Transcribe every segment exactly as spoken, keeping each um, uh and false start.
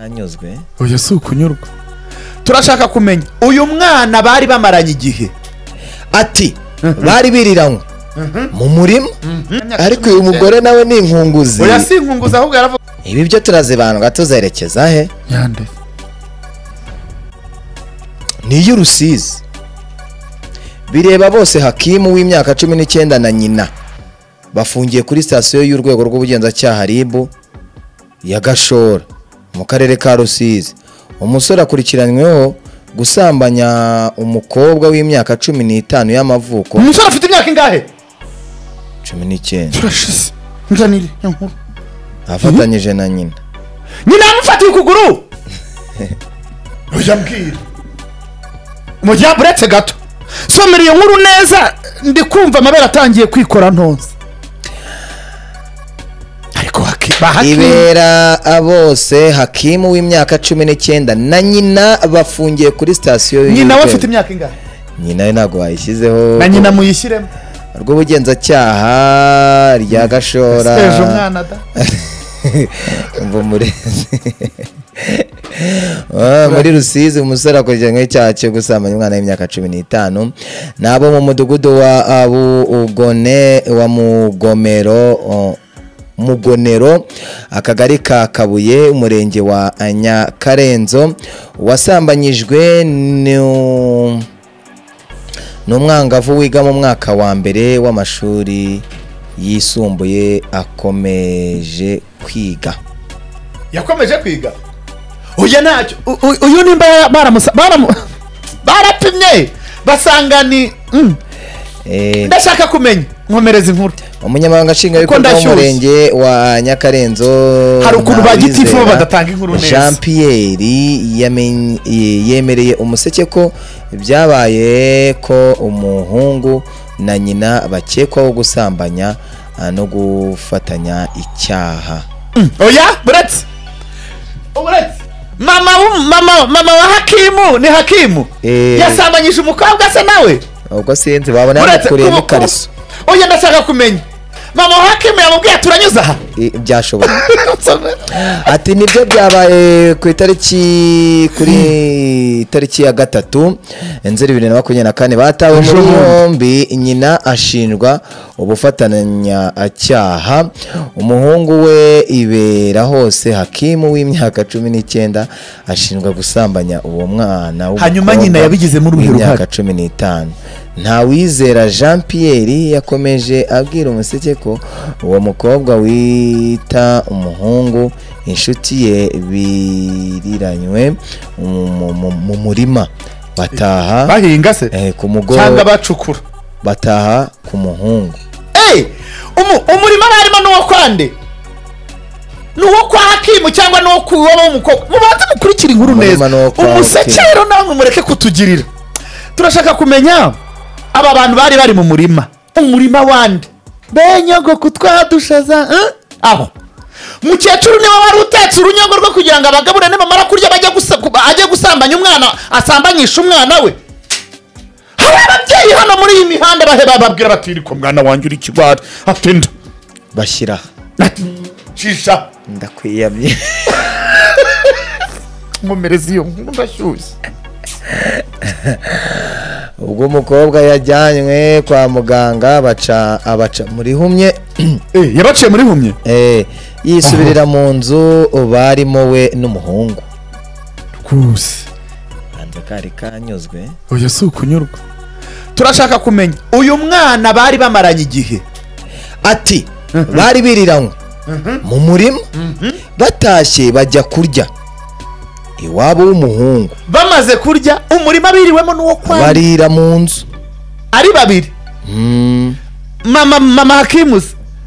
anyuzwe oya si ukunyurwa. Turashaka kumenya uyu mwana bari bamaranye igihe ati bari biriranywe mu murima ariko uyu mugore nawe ni inkunguzi. oya si inkunguzi ahubwo yaravuga ibi byo turazibandwa tuzerekeza he yande ni y'Urusizi. Bireba bose Hakimu w'imyaka cumi n'icyenda na nyina bafungiye kuri sitasiyo y'urwego rw'ubugenzacyaha R I B ya Gashora mu karere ka Rusizi. Umusore akurikiranyweho gusambanya umukobwa w'imyaka cumi n'itanu y'amavuko. Umusore afite imyaka ingahe? cumi n'icyenda. Turashize nzanire nkuru afatanyije na nyina. Nyina amufatiye ukuguru. Oya mbwira Mujya buretse gato somera iyo nkuru neza ndi kumva amabere atangiye kwikora ntonze. Ariko Hakimu ibera bose Hakimu w'imyaka cumi n'icyenda na nyina bafungiye kuri sitasiyo. Nyina we afite imyaka ingahe? Nyina we ntago wayishyizeho na nyina muyishyiremo rw'ubugenzacyaha rya Gashora. Ejo mwana da umva murezi muri Rusizi umusore akurikiranyweho icyaha cyo gusambanya umwana w'imyaka cumi n'itanu nabo mu mudugudu wa Abugone wa Mugomero Mugonero akagari ka Kabuye umurenge wa Nyakarenzo wasambanyijwe n'umwangavu wiga mu mwaka wa mbere w'amashuri yisumbuye akomeje kwiga. Yakomeje kwiga? Oya ntacyo uyu nimba baramusa barapimye basanga ni ndashaka kumenya nkomereza inkuru. Umunyamabanga nshingwabikorwa w'umurenge wa Nyakarenzo hari ukuntu bagitifu badatanga inkuru neza. Jean Pierre yemereye umuseke ko byabaye ko umuhungu na nyina bakekwaho gusambanya no gufatanya icyaha. Oya buretse buretse mama mama mama wa Hakimu ni Hakimu yasambanyije umukobwa se nawe ubwo sinzi babona yakuriye mu kariso. Oya ndashaka kumenya mama wa Hakimu yamubwiye turanyuza aha byashoboka ati nibyo byabaye ku itariki kuri tariki ya gatatu Nzeri bibiri na makumyabiri na kane batawe muri yombi. Nyina ashinjwa ubufatanya cyaha. Umuhungu we ibera hose Hakimu w'imyaka cumi n'icyenda ashinjwa gusambanya uwo mwana w'umukobwa. Hanyuma nyina yabigize muri uruhare imyaka cumi n'itanu. Ntawizera Jean Pierre yakomeje abwira umuseke ko uwo mukobwa wita umuhungu inshuti ye biriranywe mu murima bataha bahinga se eh ku mugoro cyangwa bacukura bataha ku muhungu. Eh umu umurima barimo no kwande nuwo kwa Hakimu cyangwa no kuwo umukobwa mubanze mukurikira inkuru neza. Umusekero namwe mureke kutugirira. Turashaka kumenya aba bantu bari bari mu murima umurima wande benyogo kutwadushaza aho mukecuru niwe wari utetse urunyogo rwo kugira ngo abagabura ne bamara kurya bajya ajye gusambanya umwana asambanyisha umwana we. Hari ababyeyi hano muri iyi mihanda baheba babwira batiri ko mwana wanjye uri kigwari atenda bashyira shisha ndakwiyamye nkomereza iyo nkuru ndashyushye. ubwo umukobwa yajyanywe kwa muganga baca abaca muri humye eh yabaciye muri humye eh yisubirira mu nzu barimo we n'umuhungu rwose hanze kari kanyuzwe. oya si ukunyurwa. Turashaka kumenya uyu mwana bari bamaranye igihe ati bari biriranywe mu murima batashye bajya kurya iwabo w'umuhungu. Bamaze kurya umurima biriwemo n'uwo kwa barira mu nzu ari babiri. mama mama Hakimu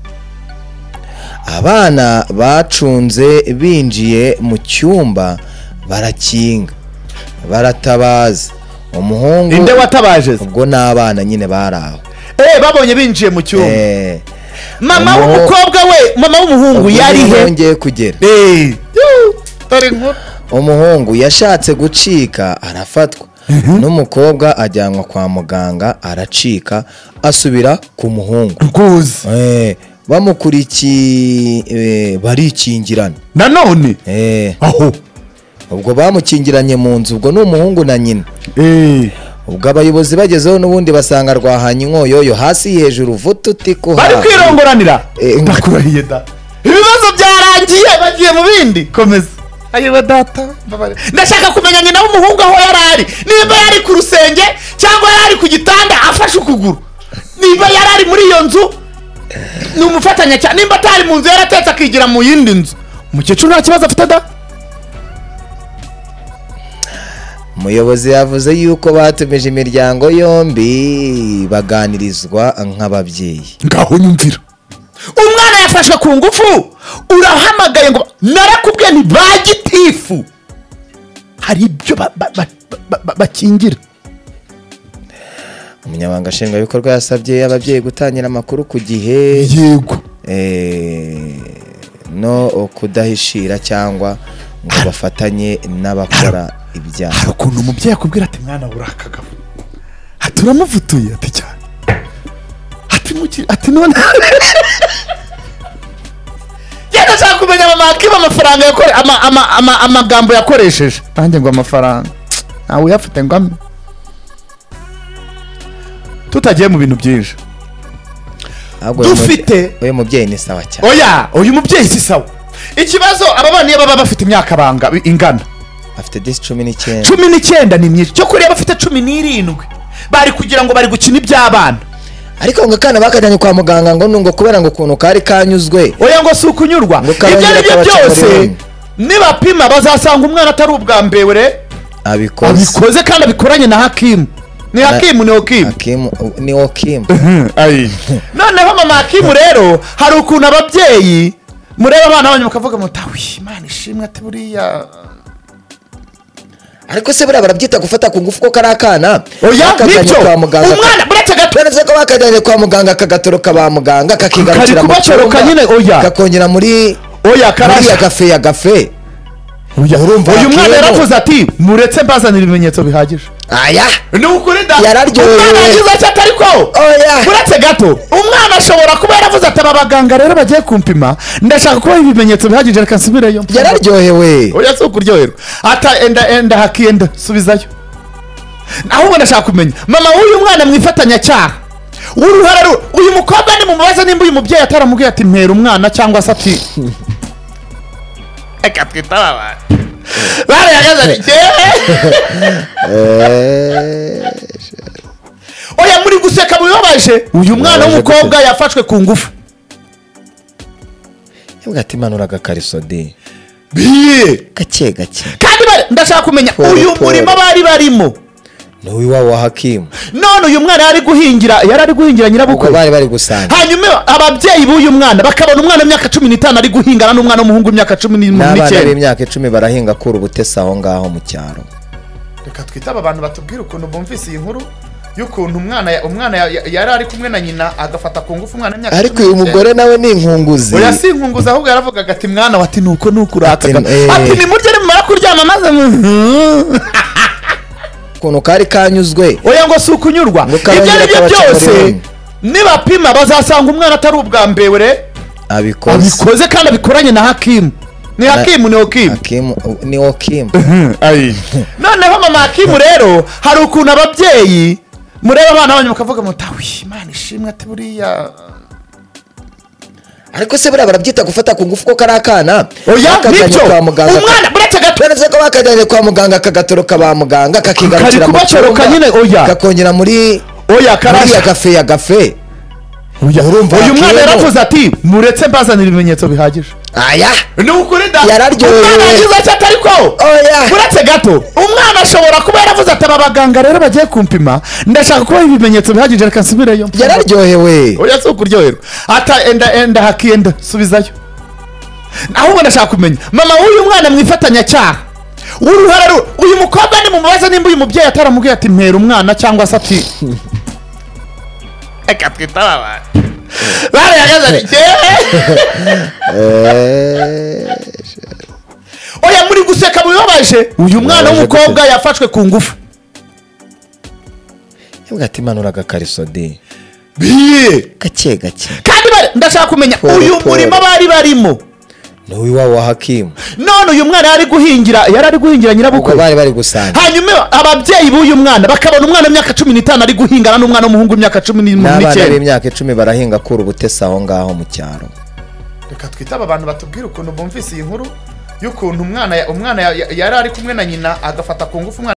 abana bacunze binjiye mu cyumba barakinga baratabaza umuhungu. Inde watabaje? Ubwo n'abana nyine baraho eh babonye binjiye mu cyumba. eh mama w'umukobwa we mama w'umuhungu yari he yongeye kugera. eh tari nkuru umuhungu yashatse gucika arafatwa n'umukobwa ajyanwa kwa muganga aracika asubira ku muhungu. Rwose eh bamukurikiye barikingirana nanone eh aho ubwo bamukingiranye mu nzu, ubwo ni umuhungu na nyina. eh ubwo abayobozi bagezeho n'ubundi basanga rwahanye inkoyoyo hasi hejuru vututi ko bari kwirongoranira. Ndakurahiye da, ibibazo byarangiye bagiye mu bindi. Komeza. Ayiwe data, ndashaka kumenya nyina w'umuhungu aho yarari, niba yari ku rusenge cyangwa yari ku gitanda afashe ukuguru, niba yarari muri iyo nzu ni umufatanya cyane, nimba atari mu nzu yaratetse akigira mu yindi nzu. Umukecuru nta kibazo afite da. umuyobozi yavuze yuko batumije imiryango yombi baganirizwa nk'ababyeyi. Ngaho nyumvira, umwana yafashwe ku ngufu, urahamagaye ngo narakubwiye ni ba gitifu, hari ibyo bakingira. umunyamabanga nshingwabikorwa yasabye ababyeyi gutangira amakuru ku gihe, yego, no kudahishira cyangwa ngo bafatanye n'abakora ibyaha. Hari ukuntu umubyeyi akubwira ati mwana urakagabo, ati uramuvutuye, ati cyane, ati muki, ati none yenda nshaka kumenya mama akiba amafaranga yakore ama ama ama amagambo yakoresheje. Nanjye ngo amafaranga ntawe uyafite ngo ame. Tutagiye mu bintu byinshi dufite, uyu mubyeyi ni sawa cyane. Oya, uyu mubyeyi si sawa. Ikibazo aba bana baba bafite imyaka banga ingana, afite disi cumi n'icyenda cumi n'icyenda ni myinshi, cyo kuri bafite cumi n'irindwi bari kugira ngo bari gukina iby'abana. Ariko ngo kana bakajyanye kwa muganga ngo nungo kubera ngo kuntu kari kanyuzwe. Oya ngo si ukunyurwa, ibyo ari byo byose nibapima bazasanga umwana atari ubwa mbere abikoze abikoze kandi abikoranye na Hakimu. Ni Hakimu ni Hakimu Hakimu ni Hakimu. Ayi noneho mama Hakimu rero hari ukuntu ababyeyi mureba abana banyu mukavuga mutawi Imana ishimwe ati buriya. Ariko se buriya barabyita gufata ku ngufu ko kari akana. Oya nibyo, umwana buretse gatweretse ko bakajyanye kwa muganga kagatoroka ba muganga kakigarukira mu cyumba nyine. Oya kakongera muri oya karashya gafe ya gafe. Oya urumva uyu mwana yaravuze ati muretse mbazanira ibimenyetso bihagije. Aya ni ukuri da, yararyohewe. Umwana yagize ati atari ko oya buretse gato umwana ashobora kuba yaravuze ati aba baganga rero bagiye kumpima ndashaka kuba ibimenyetso bihagije reka nsubireyo. Yararyohewe. Oya si ukuryoherwa ata enda enda hakiyenda subizayo. Ahubwo ndashaka kumenya mama w'uyu mwana mwifatanya cyaha uruhara uyu mukobwa ni mumubaza nimba uyu mubyeyi ataramubwiye ati mpera umwana cyangwa se ati eka twitaba bara yagazanye oya muri guseka mubibabaje. Uyu mwana w'umukobwa yafashwe ku ngufu, yabwa ati manura agakariso de biye gake gake. Kandi ndashaka kumenya uyu murima bari barimo ni uwiwabo wa Hakimu. None uyu mwana yari guhingira yari ari guhingira nyirabukwe, bari bari gusanga. Hanyuma ababyeyi b'uyu mwana bakabona umwana w'imyaka cumi n'itanu ari guhingana n'umwana w'umuhungu w'imyaka cumi n'icyenda. N'abana b'imyaka icumi barahinga kuri ubutesa aho ngaho mu cyaro. Reka twitaba abantu batubwira ukuntu bumvise iyi nkuru y'ukuntu umwana umwana yari ari kumwe na nyina agafata ku ngufu umwana w'imyaka. Ariko uyu mugore nawe ni inkunguzi. Oya si inkunguzi ahubwo yaravugaga ati mwana wati nuko nukurataga ati ni murye ni mumara kuryama maze kuntu kari kanyuzwe. Oya ngo si ukunyurwa, ibyo ari byo byose nibapima bazasanga umwana atari ubwa mbere abikoze abikoze kandi abikoranye na Hakimu. Ni Hakimu ni Hakimu Hakimu ni Hakimu. Ayi noneho mama Hakimu rero hari ukuntu ababyeyi mureba abana banyu mukavuga mutawi Imana ishimwe ati buriya. Ariko se buriya barabyita gufata ku ngufu ko kari akana. Oya nibyo, umwana buretse gatweretse ko bakajyanye kwa muganga kagatoroka ba muganga kakigarukira mu cyumba nyine. Oya kakongera muri oya karashya gafe ya gafe. Oya urumva uyu mwana yaravuze ati muretse mbazanira ibimenyetso bihagije. Aya ni ukuri da, yararyohewe. Umwana yagize ati atari ko oya buretse gato umwana ashobora kuba yaravuze ati aba baganga rero bagiye kumpima ndashaka kuba ibimenyetso bihagije reka nsubireyo. Yararyohewe. Oya si ukuryoherwa ata enda enda hakiyenda subizayo. Ahubwo ndashaka kumenya mama w'uyu mwana mwifatanya cyaha uruhara uyu mukobwa ni mumubaza nimba uyu mubyeyi ataramubwiye ati mpera umwana cyangwa se ati eka twitaba bara yagazanye oya muri guseka mubibabaje. Uyu mwana w'umukobwa yafashwe ku ngufu, yabwa ati manura agakariso de biye gake gake. Kandi ndashaka kumenya uyu murima bari barimo no iwabo wa Hakimu none uyu mwana yari guhingira yari ari guhingira nyirabukwe bari bari gusanga hanyuma ababyeyi b'uyu mwana bakabona umwana w'imyaka cumi n'itanu ari guhingana n'umwana w'umuhungu w'imyaka cumi n'icyenda n'abana b'imyaka icumi barahinga kura ubutesi aho ngaho mu cyaro. Reka twitaba abantu batubwira ukuntu bumvise iyi nkuru y'ukuntu umwana umwana yari ari kumwe na nyina agafata ku ngufu umwana